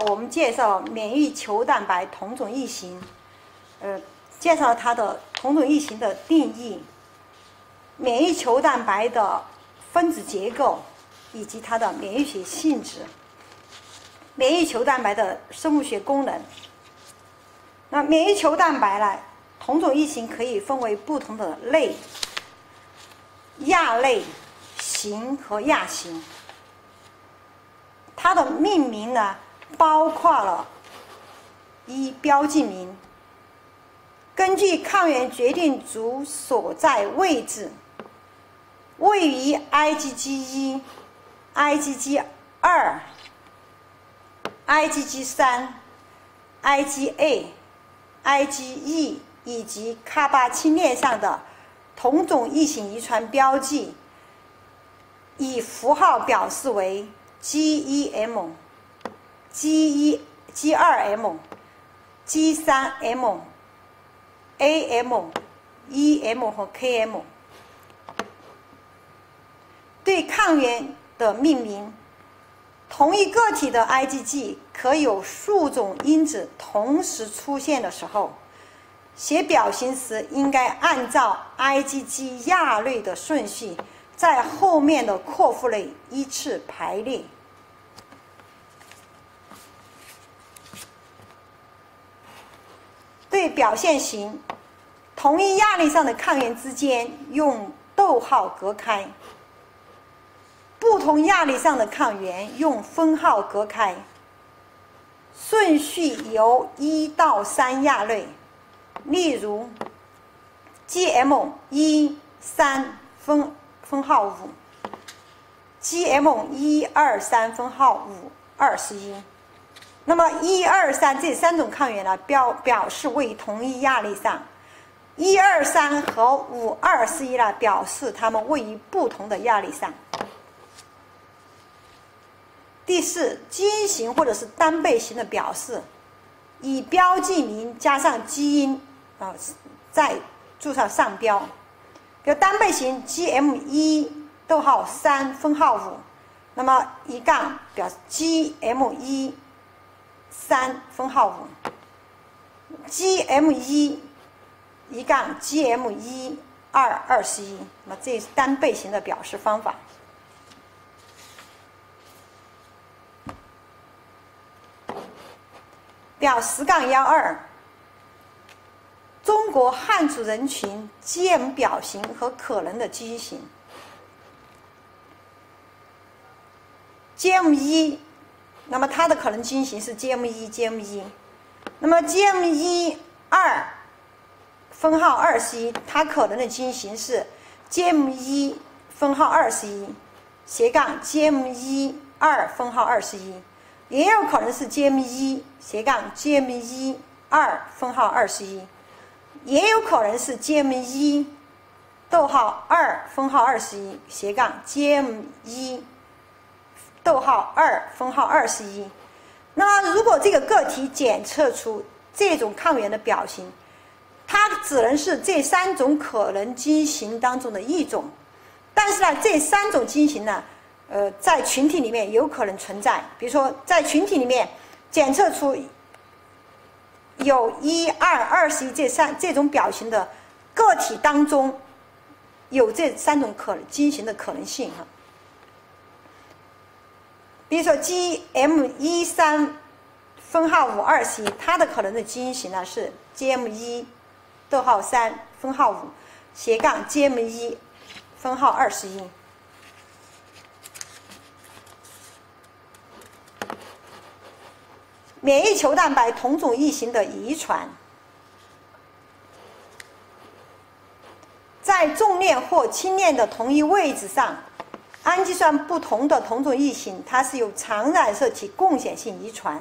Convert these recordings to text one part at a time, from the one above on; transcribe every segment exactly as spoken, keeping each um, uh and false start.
我们介绍免疫球蛋白同种异形，呃，介绍它的同种异形的定义，免疫球蛋白的分子结构以及它的免疫学性质，免疫球蛋白的生物学功能。那免疫球蛋白呢，同种异形可以分为不同的类、亚类、型和亚型。它的命名呢，包括了一标记名，根据抗原决定组所在位置，位于 IgG 一、IgG 二、IgG 三、IgA、IgE 以及卡巴氢链上的同种异形遗传标记，以符号表示为 G 一 M、G 一、G 二 M、G 三 M、A M、E M 和 K M。对抗原的命名，同一个体的 IgG 可有数种因子同时出现的时候，写表型时应该按照 IgG 亚类的顺序，在后面的括弧内依次排列。对表现型，同一亚类上的抗原之间用逗号隔开，不同亚类上的抗原用分号隔开，顺序由一到三亚类。例如 G M 一、三分分号五 ，G M 一、二、三分号五、二十一。那么一、二、三这三种抗原呢，表表示位于同一亚类上；一、二、三和五、二十一呢，表示它们位于不同的亚类上。第四，基因型或者是单倍型的表示，以标记名加上基因啊、呃，再注上上标。比如单倍型 G M 一 逗号三分号五，那么一杠表示 G M 一 三分号五 ，G M 一 一杠 G M 一 二二十一，那么这是单倍型的表示方法。表十杠幺二，中国汉族人群 G M 表型和可能的基因型。G M 一，那么它的可能基因型是 G M 一 G M 一，那么 G M 一 二分号二十一，它可能的基因型是 G M 一 分号二十一斜杠 G M 一 二分号二十一。也有可能是 G M 一 斜杠 G M 一 二分号二十一，也有可能是 G M 一 逗号二分号二十一斜杠 G M 一 逗号二分号二十一。那么，如果这个个体检测出这种抗原的表型，它只能是这三种可能基因型当中的一种，但是呢，这三种基因型呢，呃，在群体里面有可能存在，比如说在群体里面检测出有一、二、二十一这三这种表型的个体当中，有这三种可基因型的可能性哈。比如说 G M 一 三分号五二十一，它的可能的基因型呢是 G M 一 逗号三分号五斜杠 G M 一 分号二十一。免疫球蛋白同种异形的遗传，在重链或轻链的同一位置上，氨基酸不同的同种异形，它是有常染色体共显性遗传。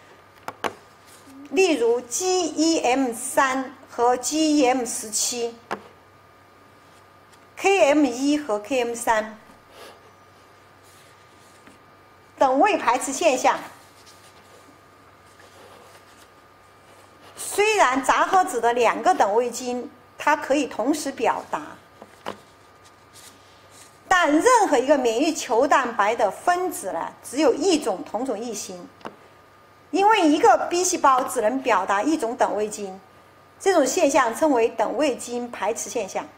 例如 G E M 三 和 G E M 十七、K M 一 和 K M 三等位排斥现象。虽然杂合子的两个等位基因它可以同时表达，但任何一个免疫球蛋白的分子呢，只有一种同种异形，因为一个 B 细胞只能表达一种等位基因，这种现象称为等位基因排斥现象。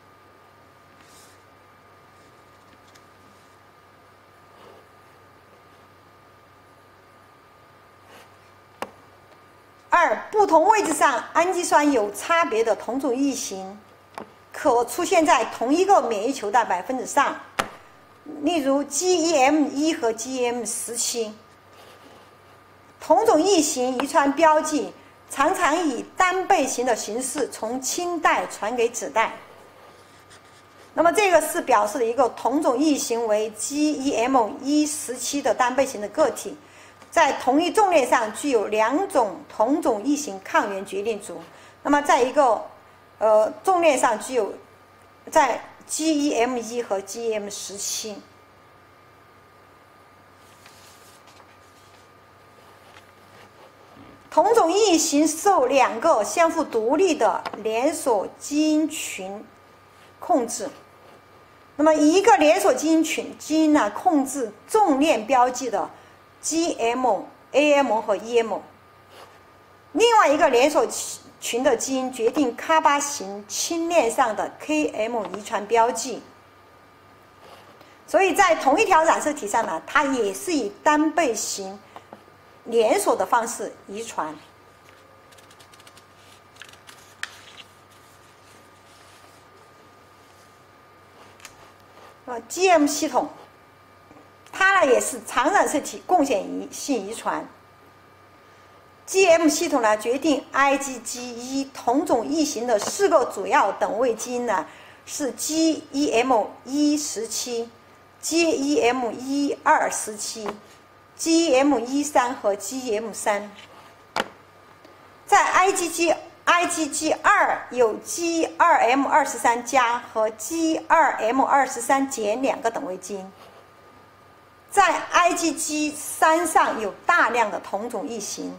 二、不同位置上氨基酸有差别的同种异形可出现在同一个免疫球蛋白分子上，例如 G E M 一 和 G E M 十七。同种异形遗传标记常常以单倍型的形式从亲代传给子代。那么这个是表示了一个同种异形为 G E M 一 十七的单倍型的个体，在同一重链上具有两种同种异形抗原决定组。那么在一个呃重链上具有在 G E M 一 和 G E M 十七。同种异形受两个相互独立的连锁基因群控制。那么一个连锁基因群基因呢，控制重链标记的 G M、A M 和 E M。另外一个连锁群的基因决定卡巴型轻链上的 K M 遗传标记。所以在同一条染色体上呢，它也是以单倍型连锁的方式遗传。呃 ，G M 系统，它呢也是常染色体共显性遗传。G M 系统呢决定 I G G 一 同种异形的四个主要等位基因呢是 G E M 一 十七、G E M 一 二 十七。G E M 一 三 和 G E M 三， 在 I G G I G G 二 有 G 二 M 二十三 加和 G 二 M 二十三 减两个等位基因，在 I G G 三 上有大量的同种异形。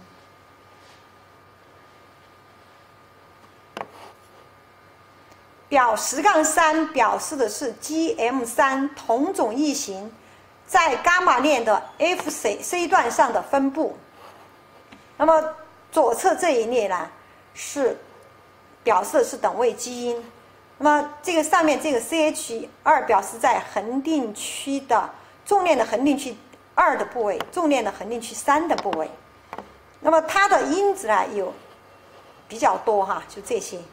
表十杠三表示的是 G M 三 同种异形在伽马链的 F C C 段上的分布。那么左侧这一列呢，是表示的是等位基因。那么这个上面这个 C H 二 表示在恒定区的重链的恒定区二的部位，重链的恒定区三的部位。那么它的因子呢有比较多哈，就这些。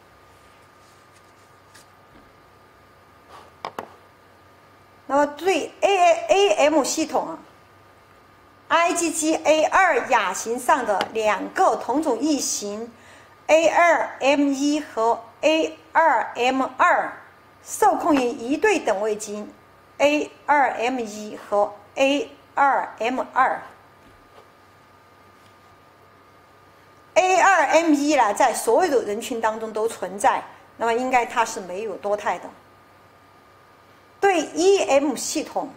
那么对 A A M 系统 I G G A 二 亚型上的两个同种异形 A 二 M 一 和 A 二 M 二 受控于一对等位基因 A 二 M 一 和 A 二 M 二。A 二 M 一 呢，在所有的人群当中都存在，那么应该它是没有多态的。对 E M 系统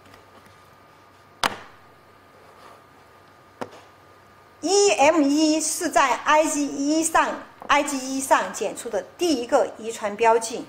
，E M 一 是在 I G E 上 I G E 上检出的第一个遗传标记。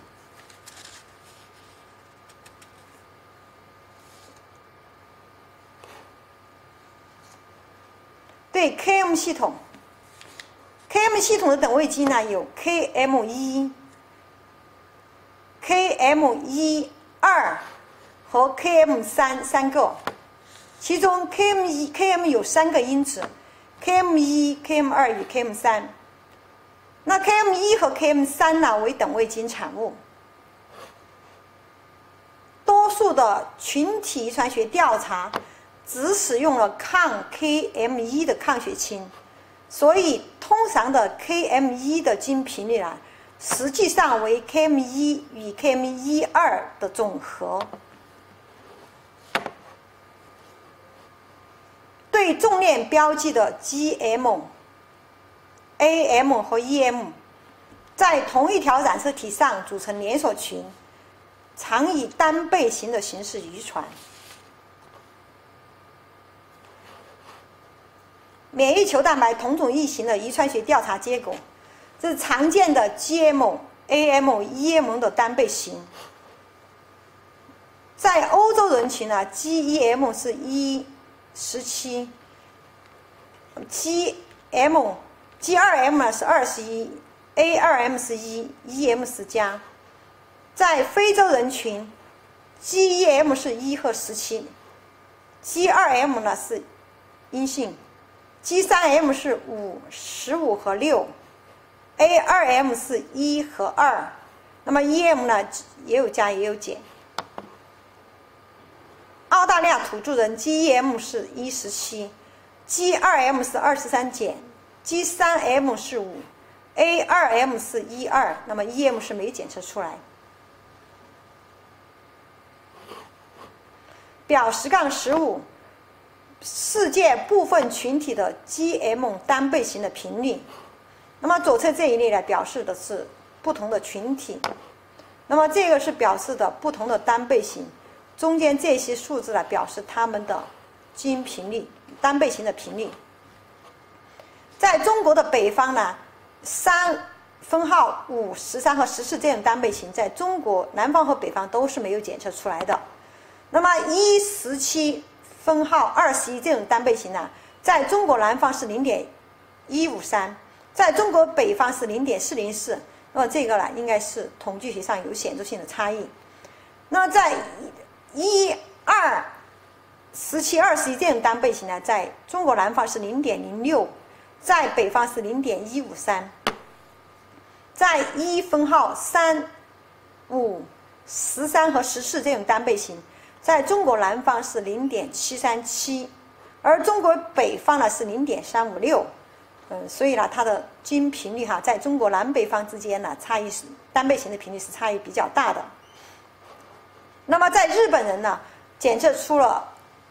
对 K M 系统 ，K M 系统的等位基因呢有 K M 一、K M 一。二和 K M 三 三个，其中 K M 一 K M 有三个因子 ，K M 一、K M 二与 K M 三。那 K M 一和 K M 三呢为等位基因产物。多数的群体遗传学调查只使用了抗 K M 一 的抗血清，所以通常的 K M 一 的基因频率呢，实际上为 K M 一 与 K M 一 二 的总和。对重链标记的 G M、A M 和 E M 在同一条染色体上组成连锁群，常以单倍型的形式遗传。免疫球蛋白同种异形的遗传学调查结果，这是常见的 G M、A M、E M 的单倍型。在欧洲人群呢 ，G E M 是一十七 G M G 二 M 呢是二十一 ，A 二 M 是一 ，E M 是加。在非洲人群 ，G 一 M 是一和十七 ，G 二 M 呢是阴性 ，G 三 M 是五、十五和六 ，A 二 M 是一和二，那么 E M 呢也有加也有减。澳大利亚土著人 G 一 M 是一十七 ，G 二 M 是二十三减 ，G 三 M 是五 ，A 二 M 是一二，那么 E M 是没检测出来。表十杠十五，世界部分群体的 G M 单倍型的频率。那么左侧这一列呢，表示的是不同的群体，那么这个是表示的不同的单倍型。中间这些数字呢，表示它们的基因频率，单倍型的频率。在中国的北方呢，三分号五、十三和十四这种单倍型，在中国南方和北方都是没有检测出来的。那么一、十七分号二十一这种单倍型呢，在中国南方是零点一五三，在中国北方是零点四零四。那么这个呢，应该是统计学上有显著性的差异。那么在一、二、十七、二十一这种单倍型呢，在中国南方是零点零六，在北方是零点一五三。在一分号三、五、十三和十四这种单倍型，在中国南方是零点七三七，而中国北方呢是零点三五六。嗯，所以呢，它的基因频率哈，在中国南北方之间呢，差异是单倍型的频率是差异比较大的。那么在日本人呢，检测出了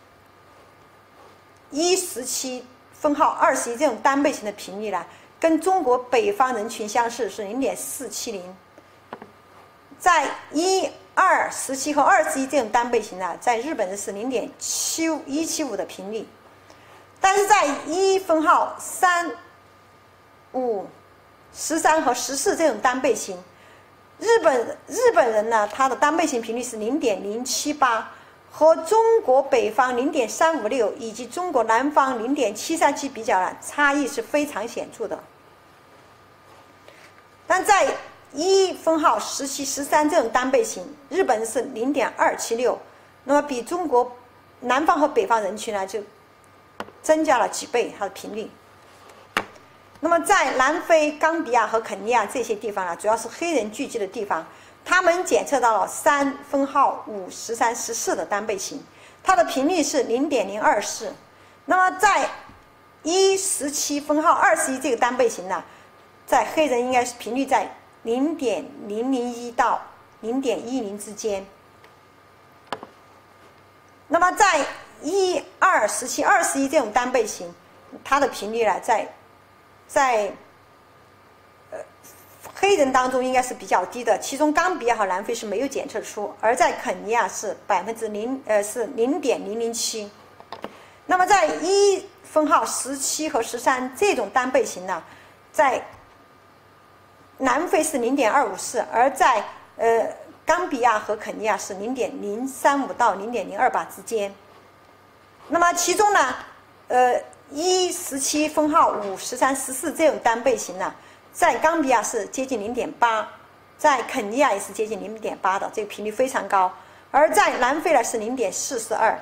一十七分号二十一这种单倍型的频率呢，跟中国北方人群相似，是零点四七零。在一、二、十七和二十一这种单倍型呢，在日本人是零点七一七五的频率，但是在一分号三、五、十三和十四这种单倍型。日本日本人呢，他的单倍型频率是零点零七八，和中国北方零点三五六以及中国南方零点七三七比较呢，差异是非常显著的。但在一分号十七、十三这种单倍型，日本人是零点二七六，那么比中国南方和北方人群呢就增加了几倍它的频率。那么在南非、冈比亚和肯尼亚这些地方呢，主要是黑人聚集的地方，他们检测到了三分号五、十三、十四的单倍型，它的频率是零点零二四。那么在一、十七分号二十一这个单倍型呢，在黑人应该是频率在零点零零一到零点一零之间。那么在一、二、十七、二十一这种单倍型，它的频率呢，在在呃黑人当中应该是比较低的，其中冈比亚和南非是没有检测出，而在肯尼亚是百分之零呃是零点零零七。那么在一分号十七和十三这种单倍型呢，在南非是零点二五四，而在呃冈比亚和肯尼亚是零点零三五到零点零二八之间。那么其中呢，呃。一、十七分号五、十三、十四这种单倍型呢，在冈比亚是接近零点八，在肯尼亚也是接近零点八的，这个频率非常高。而在南非呢是零点四四二。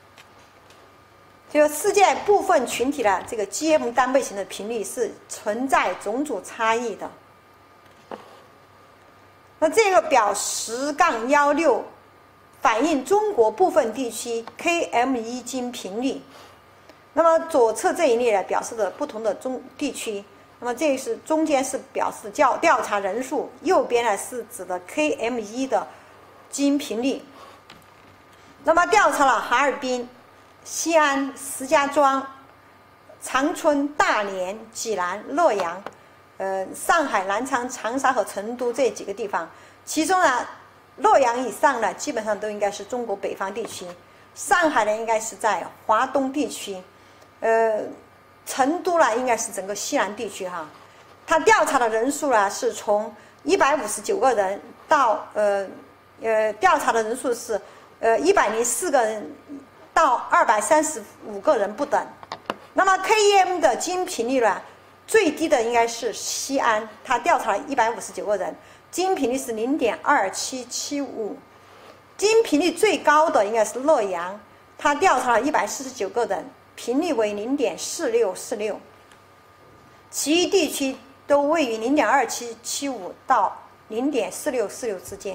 就世界部分群体的这个 G M 单倍型的频率是存在种族差异的。那这个表十杠幺六反映中国部分地区 K M 一 基因频率。那么左侧这一列呢，表示的不同的中地区。那么这是中间是表示调调查人数，右边呢是指的 K M 一 的基因频率。那么调查了哈尔滨、西安、石家庄、长春、大连、济南、洛阳、呃上海、南昌、长沙和成都这几个地方。其中呢，洛阳以上呢，基本上都应该是中国北方地区；上海呢，应该是在华东地区。呃，成都呢应该是整个西南地区哈，他调查的人数呢是从一百五十九个人到呃呃调查的人数是呃一百零四个人到二百三十五个人不等。 那么 K E M 的基因频率呢，最低的应该是西安，他调查了一百五十九个人，基因频率是 零点二七七五。基因频率最高的应该是乐阳，他调查了一百四十九个人，频率为 零点四六四六。其余地区都位于 零点二七七五 到 零点四六四六之间。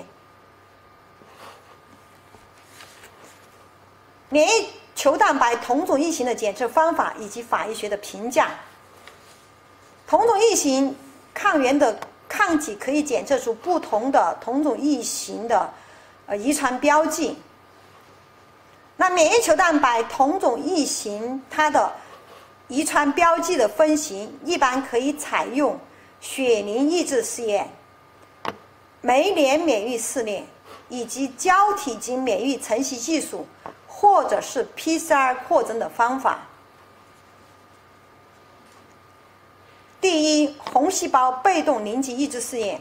免疫球蛋白同种异型的检测方法以及法医学的评价。同种异型抗原的抗体可以检测出不同的同种异型的呃遗传标记。那免疫球蛋白同种异型它的遗传标记的分析，一般可以采用血凝抑制试验、酶联免疫试验以及胶体基免疫承袭技术，或者是 P C R 扩增的方法。第一，红细胞被动凝集抑制试验。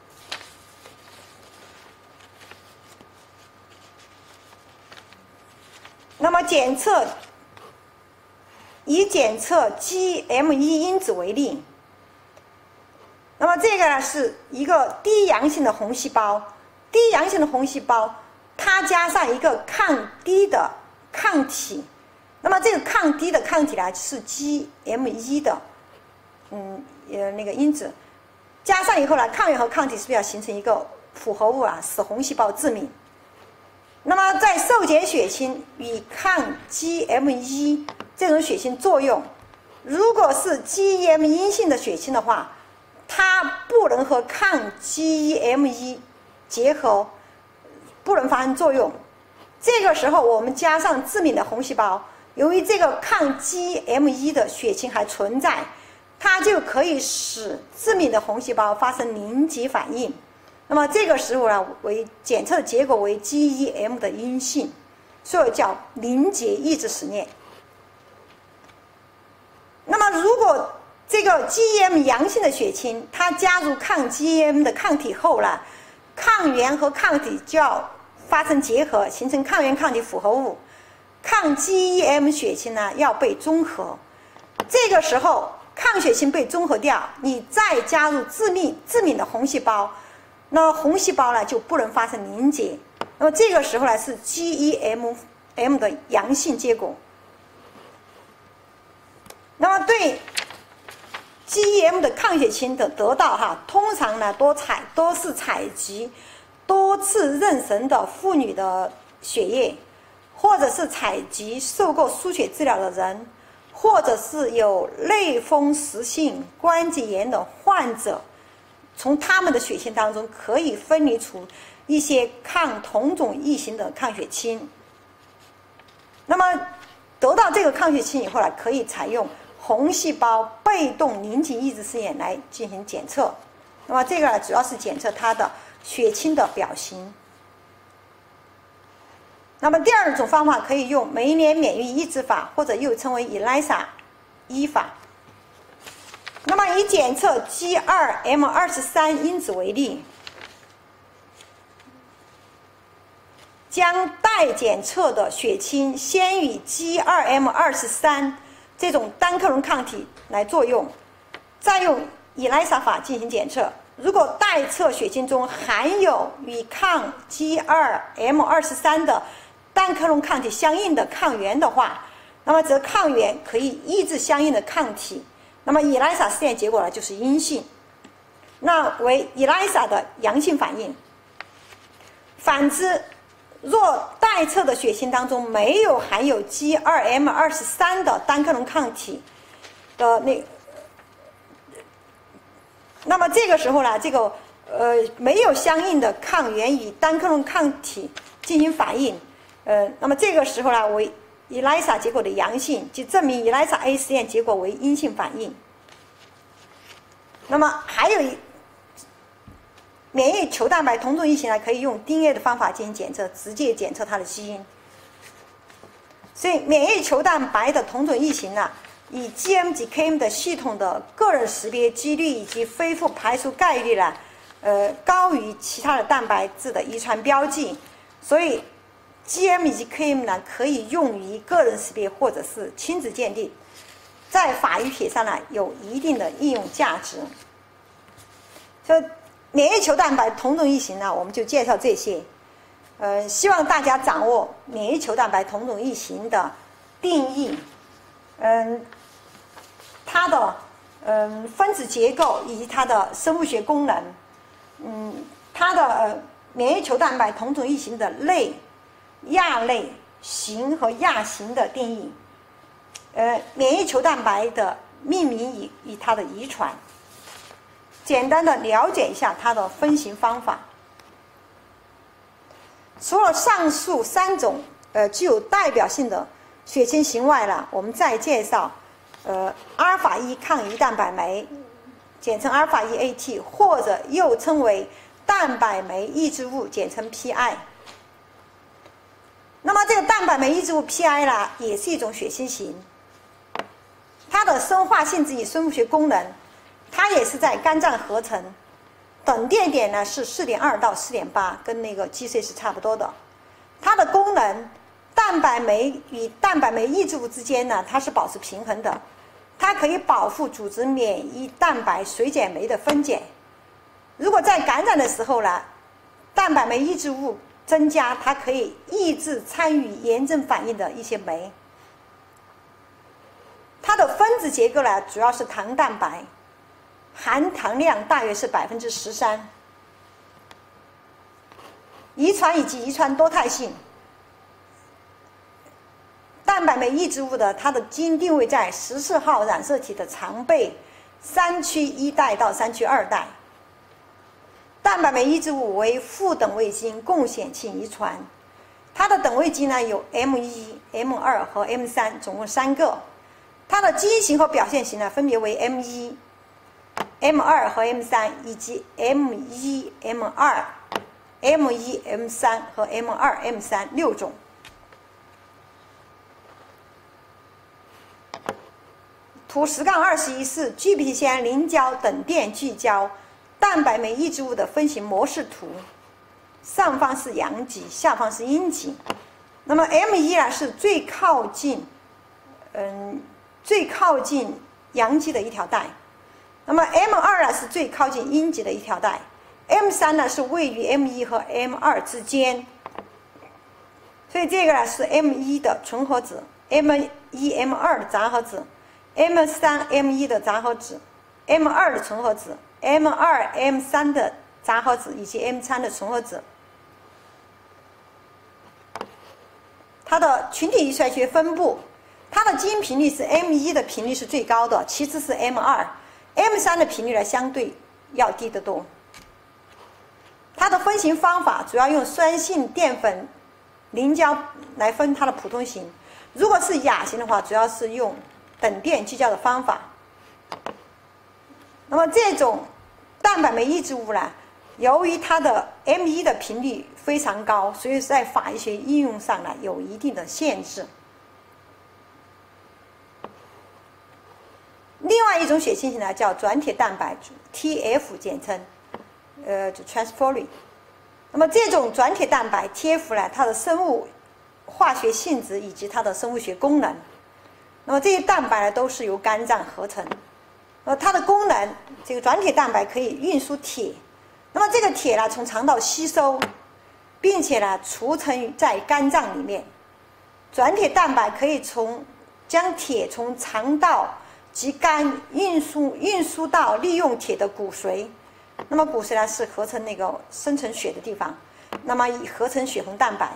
那么检测，以检测 G M E 因子为例，那么这个呢是一个低阳性的红细胞，低阳性的红细胞，它加上一个抗低的抗体，那么这个抗低的抗体呢是 G M E 的，嗯呃那个因子，加上以后呢，抗原和抗体是不是要形成一个复合物啊，使红细胞致命？那么在受检血清与抗 G M E 这种血清作用，如果是 G M 阴性的血清的话，它不能和抗 G M E 结合，不能发生作用。这个时候我们加上致敏的红细胞，由于这个抗 G M E 的血清还存在，它就可以使致敏的红细胞发生凝集反应。那么这个时候呢，为检测的结果为 G E M 的阴性，所以叫凝结抑制实验。那么如果这个 G E M 阳性的血清，它加入抗 G E M 的抗体后呢，抗原和抗体就要发生结合，形成抗原抗体复合物，抗 G E M 血清呢要被中和。这个时候抗血清被中和掉，你再加入致命致敏的红细胞，那红细胞呢就不能发生凝结。那么这个时候呢是 G E M 的阳性结果。那么对 G E M 的抗血清的得到哈，通常呢多采都是采集多次妊娠的妇女的血液，或者是采集受过输血治疗的人，或者是有类风湿性关节炎的患者，从他们的血清当中可以分离出一些抗同种异型的抗血清。那么得到这个抗血清以后呢，可以采用红细胞被动凝集抑制试验来进行检测。那么这个呢主要是检测它的血清的表型。那么第二种方法可以用酶联免疫抑制法，或者又称为 E L I S A 一法。那么以检测 G 二 M 二十三 因子为例，将待检测的血清先与 G 二 M 二十三 这种单克隆抗体来作用，再用 E L I S A 法进行检测。如果待测血清中含有与抗 G 二 M 二十三 的单克隆抗体相应的抗原的话，那么则抗原可以抑制相应的抗体，那么 E L I S A 试验结果呢就是阴性，那为 E L I S A 的阳性反应。反之，若待测的血清当中没有含有 G 二 M 二十三 的单克隆抗体的那，那么这个时候呢，这个呃没有相应的抗原与单克隆抗体进行反应，呃，那么这个时候呢为 E L I S A 结果的阳性，即证明 E L I S A A 实验结果为阴性反应。那么还有一免疫球蛋白同种异型呢，可以用 D N A 的方法进行检测，直接检测它的基因。所以免疫球蛋白的同种异型呢，以 G M 及 K M 的系统的个人识别几率以及恢复排除概率呢，呃，高于其他的蛋白质的遗传标记，所以 G M 以及 K M 呢可以用于个人识别或者是亲子鉴定。 在法医学上呢有一定的应用价值。所以免疫球蛋白同种异形呢，我们就介绍这些。呃，希望大家掌握免疫球蛋白同种异形的定义，嗯，它的嗯分子结构以及它的生物学功能，嗯，它的呃免疫球蛋白同种异形的类、亚类、型和亚型的定义，呃，免疫球蛋白的命名与与它的遗传，简单的了解一下它的分型方法。除了上述三种呃具有代表性的血清型外呢，我们再介绍呃阿尔法一抗胰蛋白酶，简称阿尔法一 A T， 或者又称为蛋白酶抑制物，简称 P I。那么这个蛋白酶抑制物 P I 呢，也是一种血清型，它的生化性质与生物学功能，它也是在肝脏合成。等电点呢是 四点二 到 四点八， 跟那个 G C 是差不多的。它的功能，蛋白酶与蛋白酶抑制物之间呢，它是保持平衡的，它可以保护组织免疫蛋白水解酶的分解。如果在感染的时候呢，蛋白酶抑制物增加，它可以抑制参与炎症反应的一些酶。它的分子结构呢，主要是糖蛋白，含糖量大约是 百分之十三。 遗传以及遗传多态性，蛋白酶抑制物的它的基因定位在十四号染色体的常备三区一代到三区二代。蛋白酶抑制物为负等位基因共显性遗传，它的等位基因呢有 M 一、M 二 和 M 三，总共三个。它的基因型和表现型呢分别为 M 一、M 二 和 M 三，以及 M 一、M 二。M 一、M 三 和 M 二、M 三六种。图十杠二十一是聚丙酰磷胶等电聚焦蛋白酶抑制物的分型模式图，上方是阳极，下方是阴极。那么 M 一 呢是最靠近，嗯，最靠近阳极的一条带。那么 M 二 呢是最靠近阴极的一条带。M 三 呢是位于 M 一 和 M 二 之间，所以这个呢是 M 一 的纯合子， M 一 M 二 的杂合子， M 三 M 一 的杂合子， M 二 的纯合子， M 二 M 三 的杂合子以及 M 三 的纯合子。它的群体遗传学分布，它的基因频率是 M 一 的频率是最高的，其次是 M 二， M 三 的频率呢相对要低得多。它的分型方法主要用酸性淀粉磷胶来分它的普通型，如果是亚型的话，主要是用等电聚焦的方法。那么这种蛋白酶抑制物呢，由于它的 M 一 的频率非常高，所以在法医学应用上呢有一定的限制。另外一种血清型呢叫转铁蛋白 T F 简称。呃，就 transferrin。那么这种转铁蛋白 T F 呢，它的生物化学性质以及它的生物学功能，那么这些蛋白呢都是由肝脏合成。呃，它的功能，这个转铁蛋白可以运输铁，那么这个铁呢从肠道吸收，并且呢储存在肝脏里面。转铁蛋白可以从将铁从肠道及肝运输运输到利用铁的骨髓。那么骨髓呢是合成那个生成血的地方，那么以合成血红蛋白。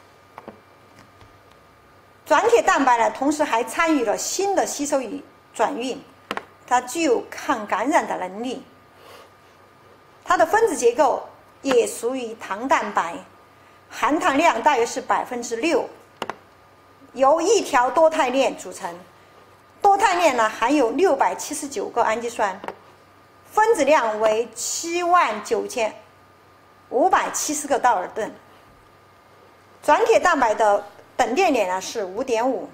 转铁蛋白呢，同时还参与了锌的吸收与转运，它具有抗感染的能力。它的分子结构也属于糖蛋白，含糖量大约是 百分之六， 由一条多肽链组成。多肽链呢含有六百七十九个氨基酸。分子量为七万九千五百七十个道尔顿。转铁蛋白的等电点呢是 五点五。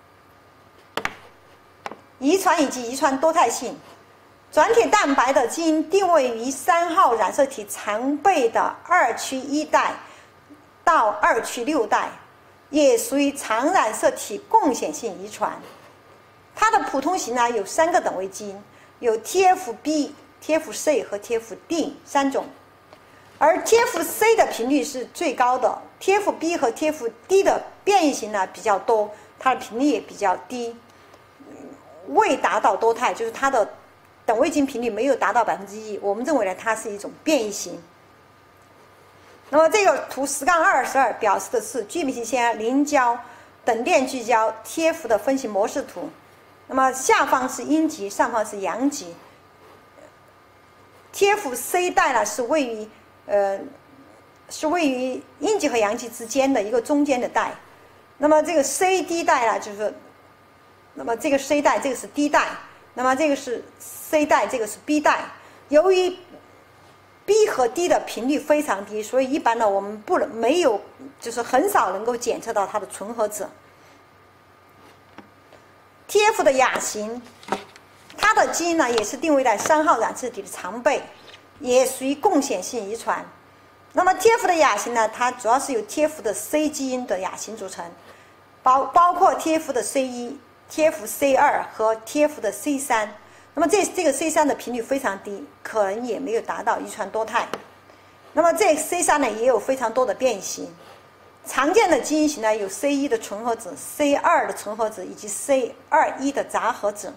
遗传以及遗传多态性，转铁蛋白的基因定位于三号染色体常备的二区一代到二区六代，也属于常染色体共显性遗传。 它的普通型呢有三个等位基因，有 T F B、T F C 和 T F D 三种，而 T F C 的频率是最高的 ，T F B 和 T F D 的变异型呢比较多，它的频率也比较低，未达到多态，就是它的等位基因频率没有达到百分之一，我们认为呢它是一种变异型。那么这个图十杠二十二表示的是聚丙烯酰胺凝胶等电聚焦 T F 的分型模式图。那么下方是阴极，上方是阳极。T F C 带呢是位于呃是位于阴极和阳极之间的一个中间的带。那么这个 C D 带呢就是，那么这个 C 带这个是 D 带，那么这个是 C 带，这个是 B 带。由于 B 和 D 的频率非常低，所以一般呢我们不能没有，就是很少能够检测到它的纯合子。T F 的亚型，它的基因呢也是定位在三号染色体的常备，也属于共显性遗传。那么 T F 的亚型呢，它主要是由 T F 的 C 基因的亚型组成，包包括 T F 的 C 一、T F C 二和 T F 的 C 三。那么这这个 C 三的频率非常低，可能也没有达到遗传多态。那么这 C 三呢也有非常多的变异型，常见的基因型呢有 C 一 的纯合子、C 二 的纯合子以及 C 二一 的杂合子。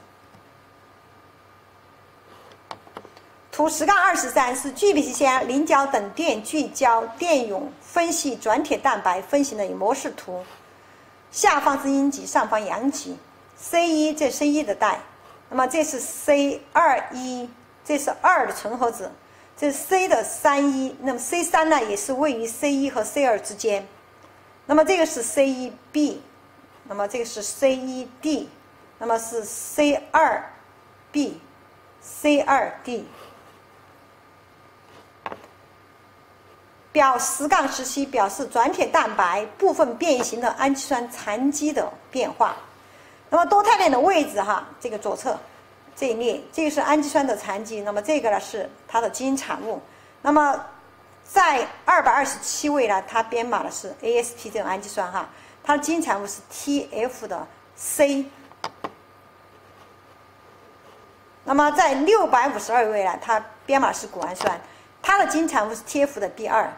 图十杠二十三是聚丙烯酰胺凝胶等电聚焦电泳分析转铁蛋白分型的模式图，下方是阴极，上方阳极。C 一 这 C 一 的带，那么这是 C 二一，这是二的纯合子，这是 C 的三一，那么 C 三 呢也是位于 C 一 和 C 二 之间。那么这个是 C 一 B， 那么这个是 C 一 D， 那么是 C 二 B、C 二 D。表十杠十七表示转铁蛋白部分变异型的氨基酸残基的变化。那么多肽链的位置哈，这个左侧这一列，这个是氨基酸的残基，那么这个呢是它的基因产物。那么在二百二十七位呢，它编码的是 A S P 这种氨基酸哈，它的基因产物是 T F 的 C。那么在六百五十二位呢，它编码是谷氨酸，它的基因产物是 T F 的 B 二。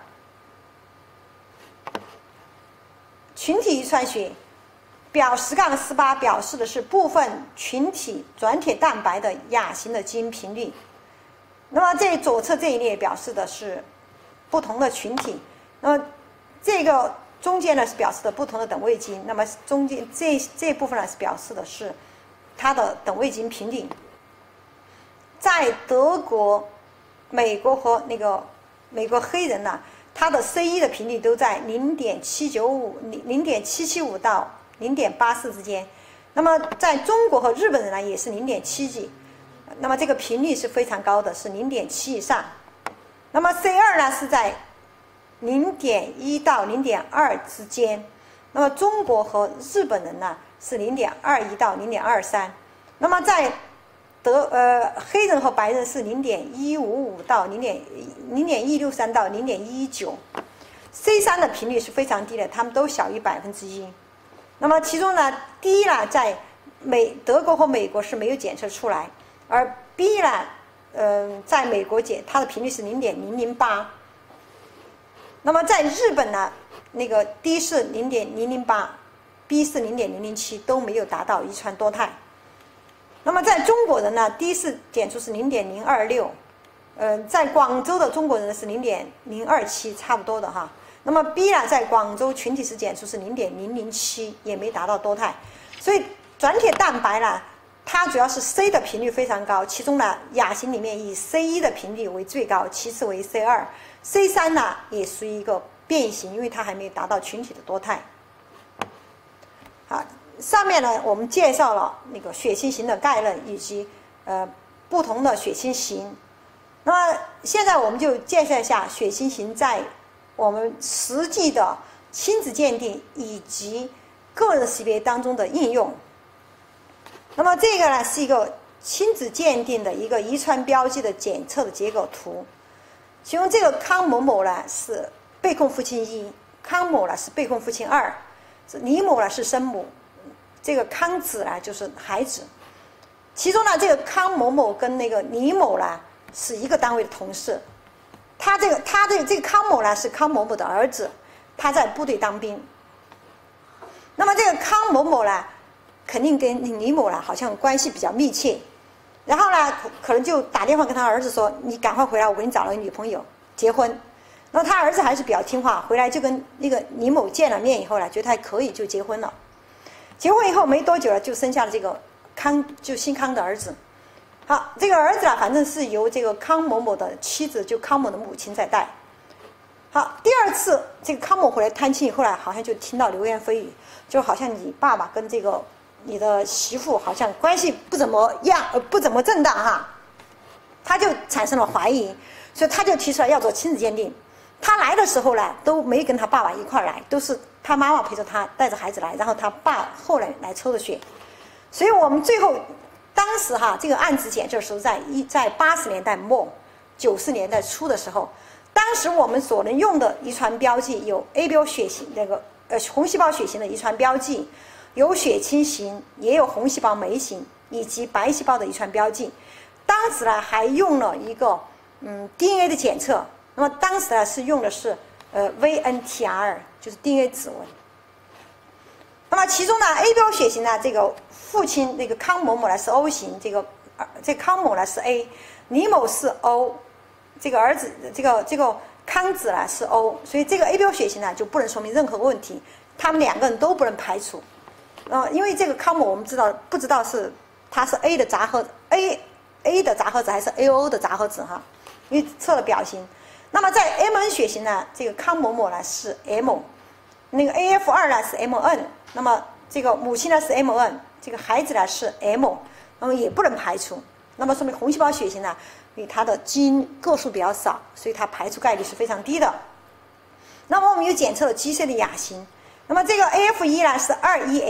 群体遗传学表十杠十八表示的是部分群体转铁蛋白的亚型的基因频率。那么这左侧这一列表示的是不同的群体，那么这个中间呢是表示的不同的等位基因，那么中间这这部分呢是表示的是它的等位基因频率。在德国、美国和那个美国黑人呢，它的 C 一 的频率都在零点七九五、零点七七五到零点八四之间。那么在中国和日本人呢，也是零点七几。那么这个频率是非常高的，是零点七以上。那么 C 二 呢是在零点一到零点二之间。那么中国和日本人呢是零点二一到零点二三。那么在德呃黑人和白人是零点一五五到零点零点一六三到零点一九。C 三 的频率是非常低的，它们都小于百分之一。那么其中呢 ，D 呢在美德国和美国是没有检测出来，而 B 呢，嗯、呃，在美国检它的频率是零点零零八。那么在日本呢，那个 D 是零点零零八 ，B 是零点零零七，都没有达到遗传多态。那么在中国人呢 ，D 是检出是零点零二六，呃，在广州的中国人是零点零二七，差不多的哈。那么 B 呢，在广州群体时检出是零点零零七，也没达到多态。所以转铁蛋白呢，它主要是 C 的频率非常高，其中呢亚型里面以 C 一 的频率为最高，其次为 C 二。C 三 呢也属于一个变异型，因为它还没有达到群体的多态。好。上面呢，我们介绍了那个血清型的概论以及呃不同的血清型。那么现在我们就介绍一下血清型在我们实际的亲子鉴定以及个人识别当中的应用。那么这个呢是一个亲子鉴定的一个遗传标记的检测的结果图。其中这个康某某呢是被控父亲一，康某呢是被控父亲二，李某呢是生母。 这个康子呢就是孩子，其中呢这个康某某跟那个李某呢是一个单位的同事，他这个他的这个康某呢是康某某的儿子，他在部队当兵。那么这个康某某呢，肯定跟李某呢好像关系比较密切，然后呢可能就打电话跟他儿子说：“你赶快回来，我给你找了个女朋友，结婚。”那他儿子还是比较听话，回来就跟那个李某见了面以后呢，觉得还可以，就结婚了。结婚以后没多久了，就生下了这个康，就姓康的儿子。好，这个儿子啊，反正是由这个康某某的妻子，就康某的母亲在带。好，第二次这个康某回来探亲以后呢，好像就听到流言蜚语，就好像你爸爸跟这个你的媳妇好像关系不怎么样，呃，不怎么正当哈，他就产生了怀疑，所以他就提出来要做亲子鉴定。他来的时候呢，都没跟他爸爸一块来，都是他妈妈陪着他带着孩子来，然后他爸后来来抽的血。所以我们最后当时哈，这个案子检测的时候，在一在八十年代末、九十年代初的时候，当时我们所能用的遗传标记有 A 标血型那个呃红细胞血型的遗传标记，有血清型，也有红细胞酶型以及白细胞的遗传标记。当时呢还用了一个嗯 D N A 的检测。那么当时呢是用的是呃 V N T R， 就是 D N A 指纹。那么其中呢 A 标血型呢，这个父亲那个康某某呢是 O 型，这个呃这个康某呢是 A， 李某是 O， 这个儿子这个这个康子呢是 O， 所以这个 A 标血型呢就不能说明任何问题，他们两个人都不能排除。呃，因为这个康某我们知道不知道是他是 A 的杂合 A A 的杂合子还是 A O 的杂合子哈，因为测了表型。那么在 M N 血型呢，这个康某某呢是 M， 那个 A F 二 呢是 M N， 那么这个母亲呢是 M N， 这个孩子呢是 M， 那么也不能排除。那么说明红细胞血型呢，因为它的基因个数比较少，所以它排除概率是非常低的。那么我们又检测了 G C 的亚型，那么这个 A F 一 呢是 二一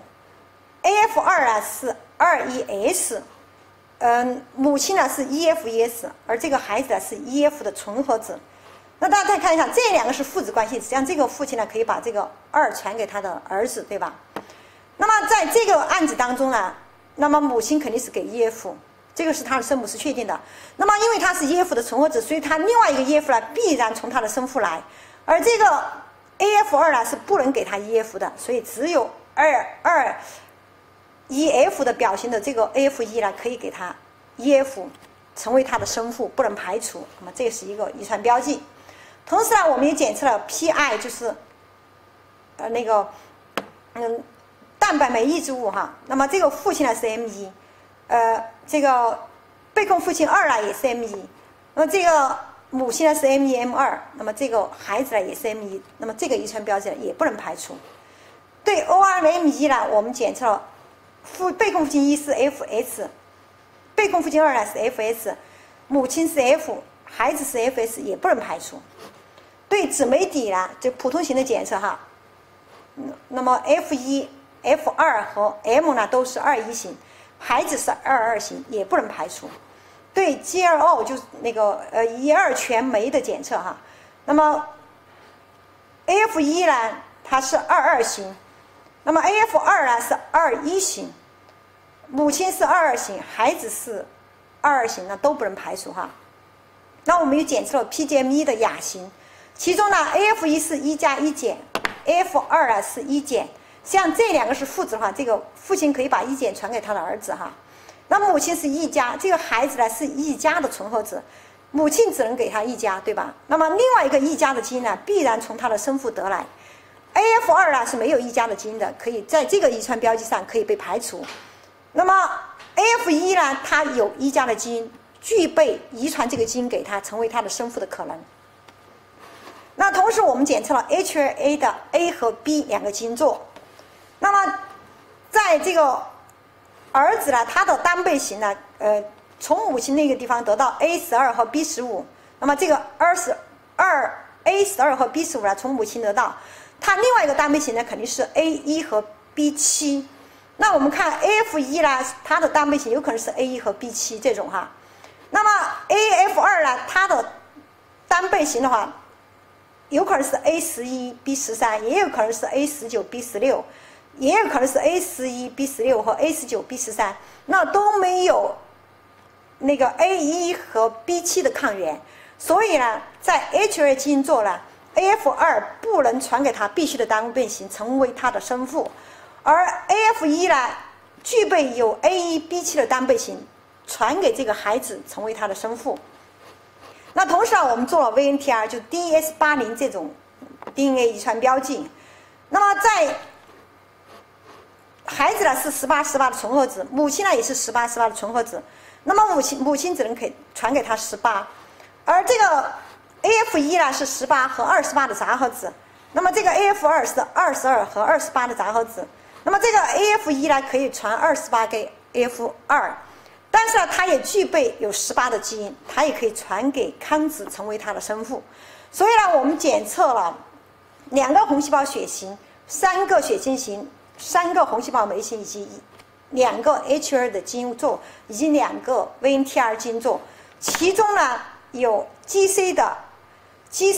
F，A F 二 呢是 二一 S。嗯，母亲呢是 E F E S， 而这个孩子呢是 E F 的纯合子。那大家再看一下，这两个是父子关系，实际上这个父亲呢可以把这个二传给他的儿子，对吧？那么在这个案子当中呢，那么母亲肯定是给 E F， 这个是他的生母是确定的。那么因为他是 E F 的纯合子，所以他另外一个 E F 呢必然从他的生父来，而这个 A F 二 呢是不能给他 E F 的，所以只有二二。E F 的表型的这个 A F 一 呢，可以给他 E F 成为他的生父，不能排除。那么这是一个遗传标记。同时呢，我们也检测了 P I， 就是呃那个嗯蛋白酶抑制物哈。那么这个父亲呢是 M 一，呃这个被控父亲二呢也是 M 一，那么这个母亲呢是 M 一 M 二，那么这个孩子呢也是 M 一，那么这个遗传标记也不能排除。对 O R M 一呢，我们检测了。父被控父亲一是 F S， 被控父亲二呢是 F S， 母亲是 F， 孩子是 F S， 也不能排除。对姊妹底呢，就普通型的检测哈，那么 F 一、F 二 和 M 呢都是二一型，孩子是二二型，也不能排除。对 G L O 就是那个呃一二全酶的检测哈，那么 A F 一 呢它是二二型。那么 A F 二 呢是二一型，母亲是二二型，孩子是二二型，那都不能排除哈。那我们又检测了 P G M 一 的亚型，其中呢 A F 一 是一加一减 ，A F 二 呢是一减，像这两个是父子的话，这个父亲可以把一减传给他的儿子哈。那母亲是一加，这个孩子呢是一加的纯合子，母亲只能给他一加，对吧？那么另外一个一加的基因呢，必然从他的生父得来。A F 二 呢是没有一加的基因的，可以在这个遗传标记上可以被排除。那么 A F 一 呢，它有一加的基因，具备遗传这个基因给他成为他的生父的可能。那同时我们检测了 H L A 的 A 和 B 两个基因座。那么在这个儿子呢，他的单倍型呢，呃，从母亲那个地方得到 A 十二和 B 十五，那么这个二十二 A 十二和 B 十五呢，从母亲得到。它另外一个单倍型呢，肯定是 A 一 和 B 七。那我们看 A F 一 呢，它的单倍型有可能是 A 一 和 B 七 这种哈。那么 A F 二 呢，它的单倍型的话，有可能是 A 十一 B 十三，也有可能是 A 十九 B 十六， 也有可能是 A 十一 B 十六和 A 十九 B 十三，那都没有那个 A 一和 B 七的抗原，所以呢，在 H 二 基因做了 A F 二不能传给他必须的单位变形，成为他的生父，而 A F 一呢，具备有 A 一 B 七的单倍型，传给这个孩子，成为他的生父。那同时啊，我们做了 V N T R， 就 D S 八十 这种 D N A 遗传标记。那么在孩子呢是十八十八的纯合子，母亲呢也是十八十八的纯合子。那么母亲母亲只能给传给他十八，而这个 A F 一 呢是十八和二十八的杂合子。那么这个 A F 二 是二十二和二十八的杂合子。那么这个 A F 一 呢可以传二十八给 A F 二，但是呢它也具备有十八的基因，它也可以传给康子，成为他的生父。所以呢，我们检测了两个红细胞血型、三个血清型、三个红细胞酶型以及两个 H 二 的基因座，以及两个 V N T R 基因座，其中呢有 G C 的 G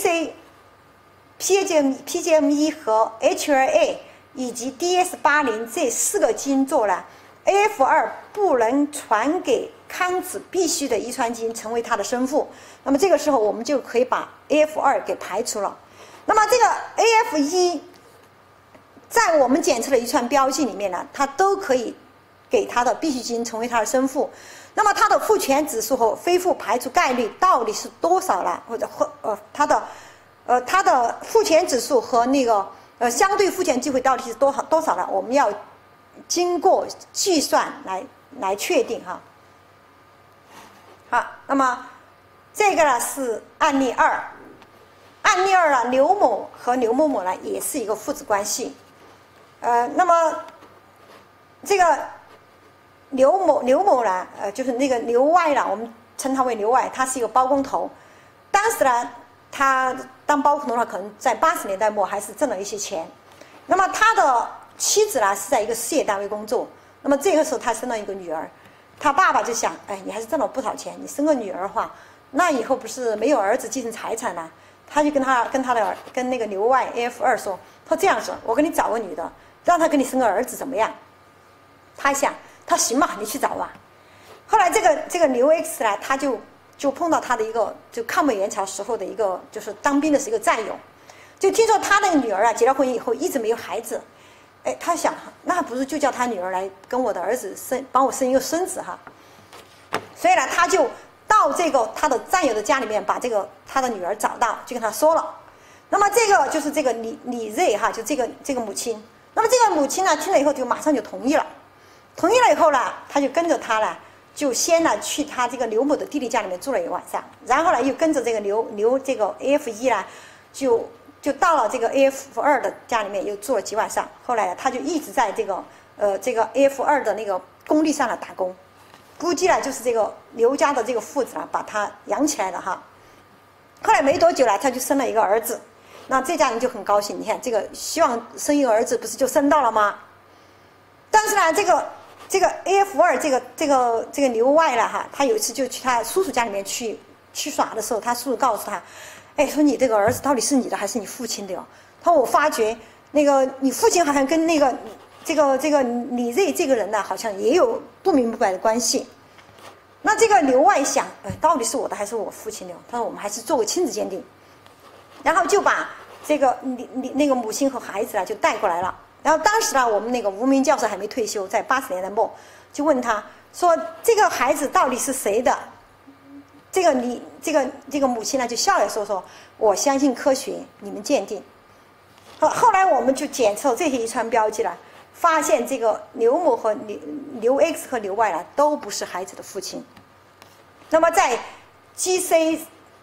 C、P G M、P G M 一 和 H 二 A 以及 D S 八十 这四个基因座呢 ，A F 二不能传给康子必须的遗传基因，成为他的生父。那么这个时候我们就可以把 A F 二 给排除了。那么这个 A F 一 在我们检测的遗传标记里面呢，它都可以给它的必须基因成为它的生父。那么它的父权指数和非父排除概率到底是多少呢？或者或呃它的呃它的父权指数和那个呃相对父权机会到底是多少多少呢？我们要经过计算来来确定哈。好，那么这个呢是案例二。案例二呢，刘某和刘某某呢也是一个父子关系。呃，那么这个刘某刘某呢，呃，就是那个刘 Y 呢，我们称他为刘 Y， 他是一个包工头。当时呢，他当包工头呢，可能在八十年代末还是挣了一些钱。那么他的妻子呢是在一个事业单位工作。那么这个时候他生了一个女儿，他爸爸就想，哎，你还是挣了不少钱，你生个女儿的话，那以后不是没有儿子继承财产了？他就跟他跟他的跟那个刘 Y A F 二说，他这样说，我给你找个女的，让他给你生个儿子怎么样？他想，他行嘛，你去找吧。后来这个这个刘 X 呢，他就就碰到他的一个就抗美援朝时候的一个就是当兵的是一个战友，就听说他那个女儿啊结了婚以后一直没有孩子，哎，他想那不是就叫他女儿来跟我的儿子生帮我生一个孙子哈，所以呢他就到这个他的战友的家里面把这个他的女儿找到，就跟他说了。那么这个就是这个李李瑞哈，就这个这个母亲。那么这个母亲呢听了以后就马上就同意了，同意了以后呢，他就跟着他呢，就先呢去他这个刘某的弟弟家里面住了一个晚上，然后呢又跟着这个刘刘这个 A F 一 呢，就就到了这个 A F 二 的家里面又住了几晚上。后来呢他就一直在这个呃这个 A F 二 的那个工地上呢打工。估计呢，就是这个刘家的这个父子啊，把他养起来了哈。后来没多久了，他就生了一个儿子，那这家人就很高兴。你看，这个希望生一个儿子，不是就生到了吗？但是呢，这个这个 A F 二 这个这个这个刘 Y 了哈，他有一次就去他叔叔家里面去去耍的时候，他叔叔告诉他，哎，说你这个儿子到底是你的还是你父亲的哟？他说我发觉那个你父亲好像跟那个。这个这个李瑞这个人呢，好像也有不明不白的关系。那这个刘外想，呃，到底是我的还是我父亲的？他说我们还是做个亲子鉴定，然后就把这个你你那个母亲和孩子呢就带过来了。然后当时呢，我们那个吴明教授还没退休，在八十年代末，就问他说这个孩子到底是谁的？这个你这个这个母亲呢就笑着说说，我相信科学，你们鉴定。后后来我们就检测这些遗传标记了。发现这个刘某和刘刘 X 和刘 Y 呢都不是孩子的父亲。那么在 G C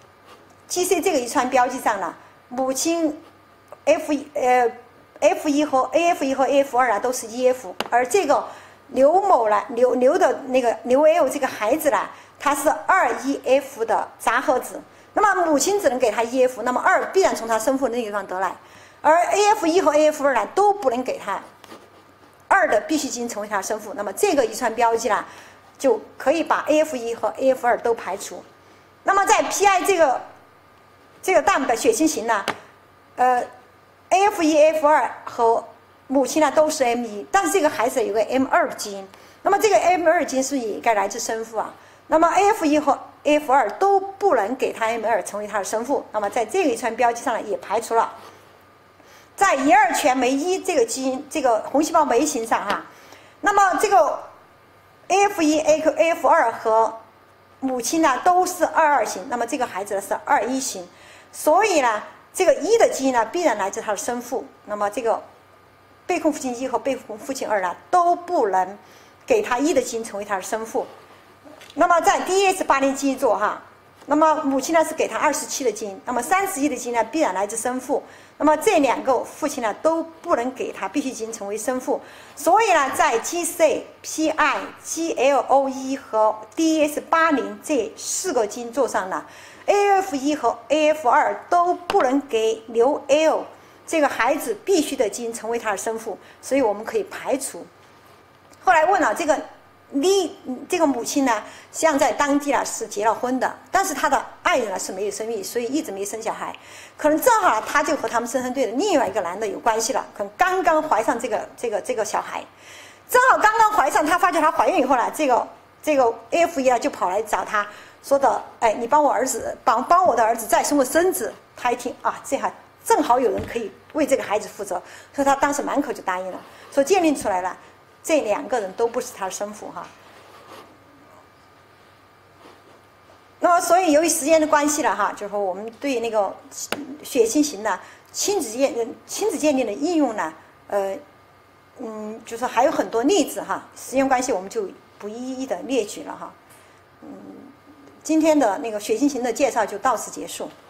G C 这个遗传标记上呢，母亲 F 一呃 F 一和 A F 一和 A F 二啊都是 E F， 而这个刘某呢刘刘的那个刘 L 这个孩子呢，他是二 E F 的杂合子。那么母亲只能给他 E F， 那么二必然从他生父那个地方得来，而 A F 一和 A F 二呢都不能给他。二的必须基因成为他的生父，那么这个遗传标记呢，就可以把 A F 一 和 A F 二 都排除。那么在 P I 这个这个蛋白血清型呢，呃 ，A F 一、A F 二 和母亲呢都是 M 一，但是这个孩子有个 M 二基因，那么这个 M 二基因是不是也该来自生父啊？那么 A F 一和 A F 二都不能给他 M 二成为他的生父，那么在这个遗传标记上呢也排除了。在乙二醛酶一这个基因这个红细胞酶型上哈，那么这个 A F 一、A F 二和母亲呢都是二二型，那么这个孩子呢是二一型，所以呢这个一的基因呢必然来自他的生父，那么这个被控父亲一和被控父亲二呢都不能给他一的基因成为他的生父。那么在 D S 八零基因座哈，那么母亲呢是给他二十七的基因，那么三十一的基因呢必然来自生父，那么这两个父亲呢都不能给他必须基因成为生父，所以呢在 G C、P I、G L O 一 和 D S 八零这四个基因座上呢 ，A F 一 和 A F 二都不能给留 L 这个孩子必须的基因成为他的生父，所以我们可以排除。后来问了这个。你这个母亲呢，实际上在当地呢是结了婚的，但是她的爱人呢是没有生育，所以一直没生小孩。可能正好她就和他们生生队的另外一个男的有关系了，可能刚刚怀上这个这个这个小孩，正好刚刚怀上，她发觉她怀孕以后呢，这个这个 A F 一呢就跑来找她说的，哎，你帮我儿子帮帮我的儿子再生个孙子。她一听啊，这还正好有人可以为这个孩子负责，所以她当时满口就答应了，说鉴定出来了。这两个人都不是他的生父哈，那么所以由于时间的关系了哈，就是说我们对那个血清型的亲子鉴亲子鉴定的应用呢，呃，嗯，就是还有很多例子哈，时间关系我们就不一一的列举了哈，嗯，今天的那个血清型的介绍就到此结束。